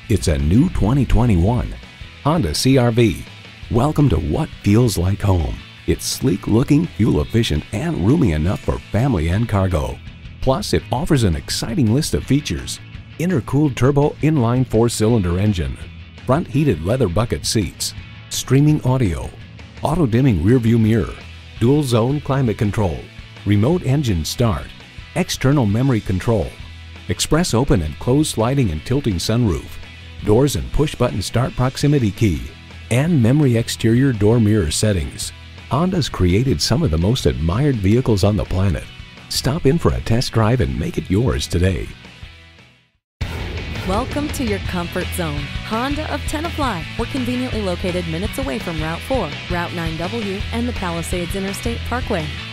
It's a new 2021 Honda CR-V. Welcome to what feels like home. It's sleek looking, fuel efficient, and roomy enough for family and cargo. Plus, it offers an exciting list of features. Intercooled turbo inline 4-cylinder engine, front heated leather bucket seats, streaming audio, auto dimming rear view mirror, dual zone climate control, remote engine start, external memory control, express open and close sliding and tilting sunroof, doors and push button start proximity key, and memory exterior door mirror settings. Honda's created some of the most admired vehicles on the planet. Stop in for a test drive and make it yours today. Welcome to your comfort zone. Honda of Tenafly. We're conveniently located minutes away from Route 4, Route 9W, and the Palisades Interstate Parkway.